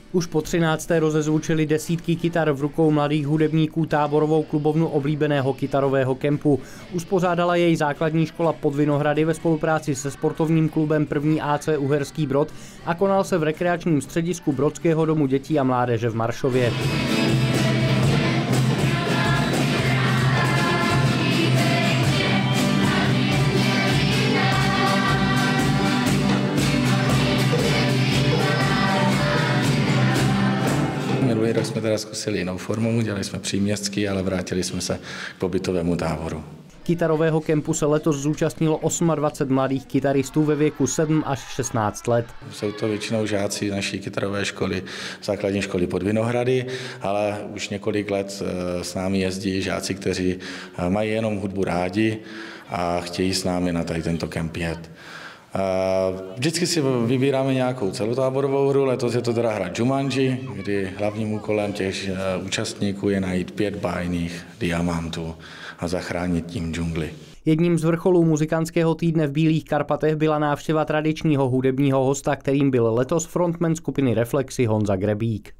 Už po 13. rozezvučili desítky kytar v rukou mladých hudebníků táborovou klubovnu oblíbeného kytarového kempu. Uspořádala jej základní škola Pod Vinohrady ve spolupráci se sportovním klubem 1. AC Uherský Brod a konal se v rekreačním středisku Brodského domu dětí a mládeže v Maršově. Minulý rok jsme teda zkusili jinou formu, dělali jsme příměstský, ale vrátili jsme se k pobytovému táboru. Kytarového kempu se letos zúčastnilo 28 mladých kytaristů ve věku 7 až 16 let. Jsou to většinou žáci naší kytarové školy, základní školy Pod Vinohrady, ale už několik let s námi jezdí žáci, kteří mají jenom hudbu rádi a chtějí s námi na tady tento kemp jet. Vždycky si vybíráme nějakou celotáborovou hru, letos je to teda hra Jumanji, kdy hlavním úkolem těch účastníků je najít 5 bájných diamantů a zachránit tím džungli. Jedním z vrcholů muzikantského týdne v Bílých Karpatech byla návštěva tradičního hudebního hosta, kterým byl letos frontman skupiny Reflexy Honza Grebík.